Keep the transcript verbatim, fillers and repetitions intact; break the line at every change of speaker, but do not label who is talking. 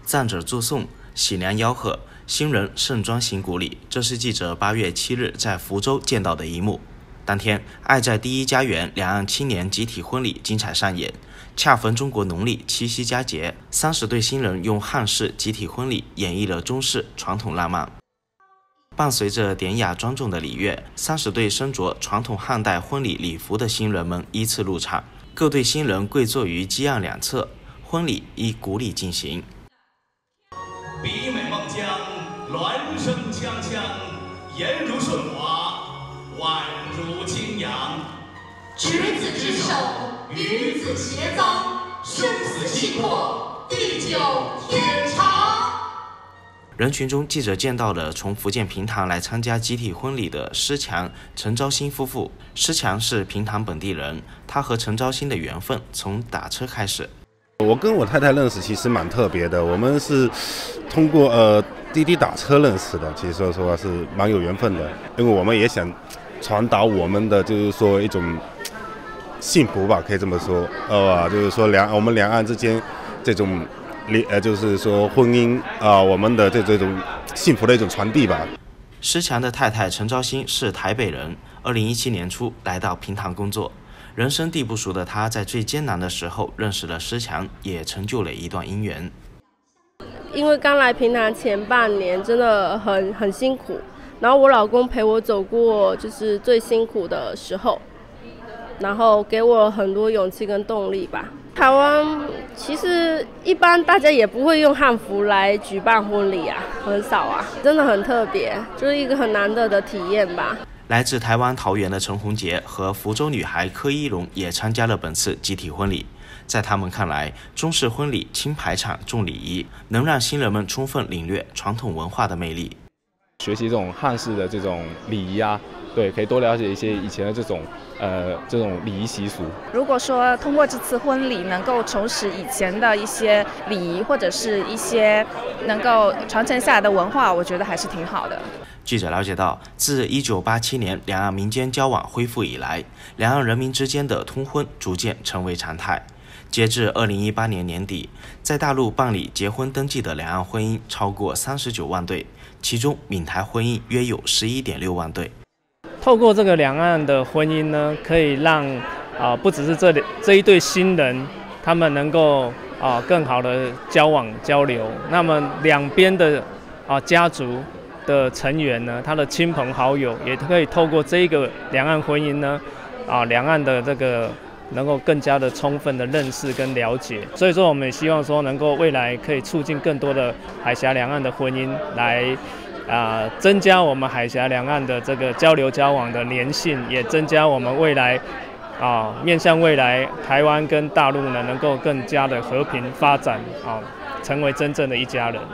葬者祝颂，喜娘吆喝，新人盛装行古礼。这是记者八月七日在福州见到的一幕。当天，爱在第一家园两岸青年集体婚礼精彩上演，恰逢中国农历七夕佳节，三十对新人用汉式集体婚礼演绎了中式传统浪漫。伴随着典雅庄重的礼乐，三十对身着传统汉代婚礼礼服的新人们依次入场，各对新人跪坐于基案两侧，婚礼依古礼进行。
比美孟姜，孪生锵锵，颜如舜华，宛如青阳。
执子之手，与子偕臧，生死契阔，地久天长。
人群中，记者见到了从福建平潭来参加集体婚礼的施强、陈昭新夫妇。施强是平潭本地人，他和陈昭新的缘分从打车开始。
我跟我太太认识其实蛮特别的，我们是通过呃滴滴打车认识的，其实说实话是蛮有缘分的，因为我们也想传达我们的就是说一种幸福吧，可以这么说，呃，就是说两我们两岸之间这种呃就是说婚姻啊、呃，我们的这这种幸福的一种传递吧。
施强的太太陈昭新是台北人，二零一七年初来到平潭工作。人生地不熟的他，在最艰难的时候认识了施强，也成就了一段姻缘。
因为刚来平潭前半年真的很很辛苦，然后我老公陪我走过就是最辛苦的时候，然后给我很多勇气跟动力吧。台湾其实一般大家也不会用汉服来举办婚礼啊，很少啊，真的很特别，就是一个很难得的体验吧。
来自台湾桃园的陈宏杰和福州女孩柯一荣也参加了本次集体婚礼。在他们看来，中式婚礼轻排场重礼仪，能让新人们充分领略传统文化的魅力。
学习这种汉式的这种礼仪啊，对，可以多了解一些以前的这种呃这种礼仪习俗。
如果说通过这次婚礼能够重拾以前的一些礼仪，或者是一些能够传承下来的文化，我觉得还是挺好的。
记者了解到，自一九八七年两岸民间交往恢复以来，两岸人民之间的通婚逐渐成为常态。截至二零一八年年底，在大陆办理结婚登记的两岸婚姻超过三十九万对，其中闽台婚姻约有十一点六万对。
透过这个两岸的婚姻呢，可以让啊、呃、不只是这这一对新人，他们能够啊、呃、更好的交往交流。那么两边的啊、呃、家族的成员呢，他的亲朋好友也可以透过这一个两岸婚姻呢，啊两岸的这个能够更加的充分的认识跟了解。所以说，我们也希望说能够未来可以促进更多的海峡两岸的婚姻，来啊、呃、增加我们海峡两岸的这个交流交往的粘性，也增加我们未来啊、呃、面向未来台湾跟大陆呢能够更加的和平发展啊、呃，成为真正的一家人。